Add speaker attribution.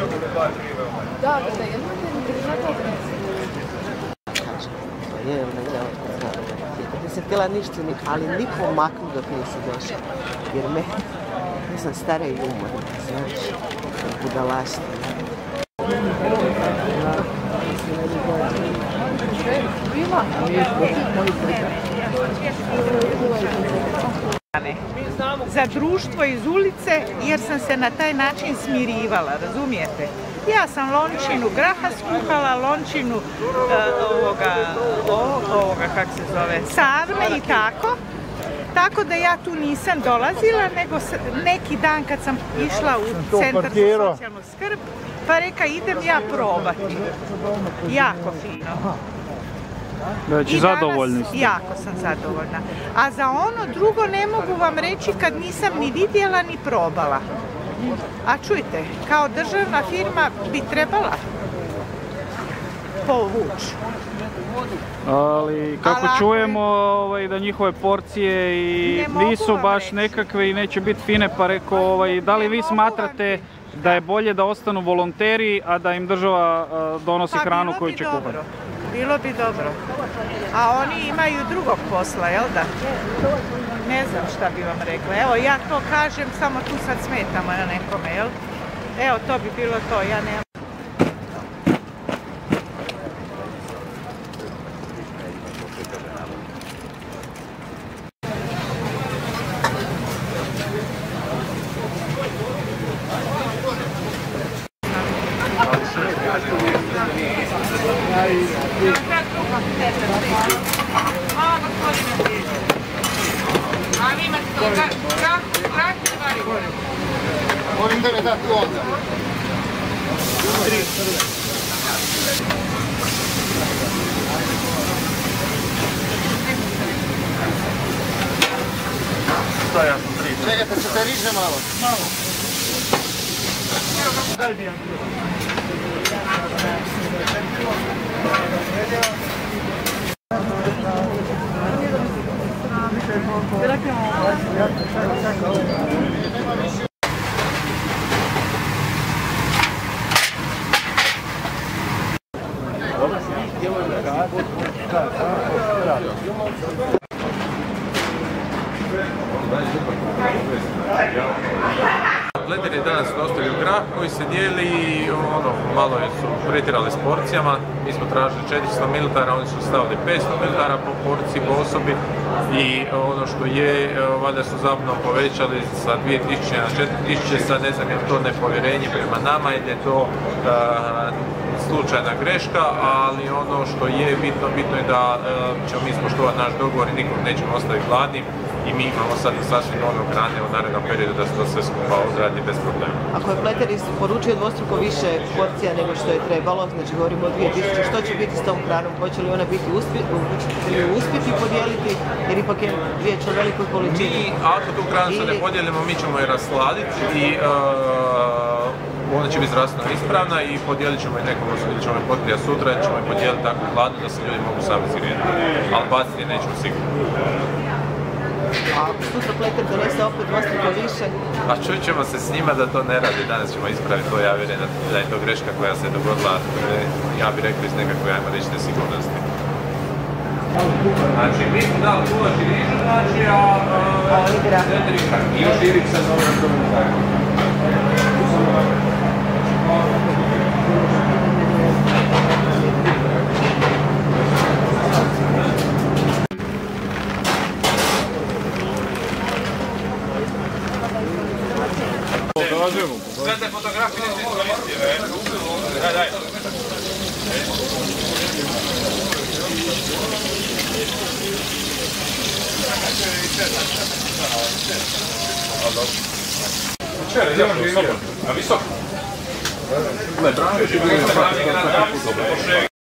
Speaker 1: Da, nisam htjela ništa, ali ni pomaknu dok nisi došla. Jer ja sam stara i umorna, znaš, budalaština.
Speaker 2: Za društvo iz ulice, jer sam se na taj način smirivala, razumijete? Ja sam lončinu graha skuhala, lončinu kak se zove, sarme i tako. Tako da ja tu nisam dolazila, nego neki dan kad sam išla u centar za socijalnu skrb, pa reka idem ja probati. Jako fino.
Speaker 3: Znači, zadovoljni ste?
Speaker 2: Jako sam zadovoljna. A za ono drugo ne mogu vam reći kad nisam ni vidjela ni probala. A čujte, kao državna firma bi trebala povući.
Speaker 3: Ali kako čujemo da njihove porcije i nisu baš nekakve i neće biti fine, pa rekao, da li vi smatrate da je bolje da ostanu volonteri, a da im država donosi hranu koju će kupati?
Speaker 2: Bilo bi dobro. A oni imaju drugog posla, jel da? Ne znam šta bi vam rekla. Evo, ja to kažem, samo tu sad smetamo na nekome, jel? Evo, to bi bilo to, ja nemam.
Speaker 4: Volontere da tuoda.
Speaker 3: Šta ja sam 3?
Speaker 4: Čekajte, ćete riže malo? Malo. Daj bi vam.
Speaker 5: Pleter je danas dostavio grah koji se dijeli, malo su pretjerali s porcijama. Mi smo tražili 400 ml, oni su stavili 500 ml po porciji, po osobi. I ono što je, valjda su zapravo povećali sa 2000 na 4000, sad ne znam je to nepovjerenje prema nama ili je to slučajna greška, ali ono što je bitno je da ćemo mi ispoštovati naš dogovor i nikog nećemo ostaviti gladnim. I mi imamo sad sasvim dovoljno hrane u narednom periodu da se to sve skupa odradi bez problema.
Speaker 1: Ako je Pleter isporučio dvostruko više porcija nego što je trebalo, znači govorimo o 2000, što će biti s tom hranom? Hoće li ona biti uspjeti podijeliti, jer ipak je riječ o velikoj količini?
Speaker 5: Ako tu hranu se ne podijelimo, mi ćemo je rasladiti i ona će biti zdravstveno ispravna i podijelit ćemo je nekom osobi, ćemo je potrija sutra, ćemo je podijeliti tako hladno da se ljudi mogu sami zgrijati. Ali baciti nećemo sigurno.
Speaker 1: A ako sutra Pleter donese opet dvostruko više?
Speaker 5: A čuć ćemo se s njima da to ne radi, danas ćemo ispraviti to, ja vjerujem da je to greška koja se dogodila, ja bih rekao iz nekakve, ajmo reći, nesigurnosti. Znači, mi smo dali kulač i rižu, znači, a Petrinjka i još irik sa novim komentarima. Sve te fotografije nisi iskoristio, daj. A visoko? Ne, bravo.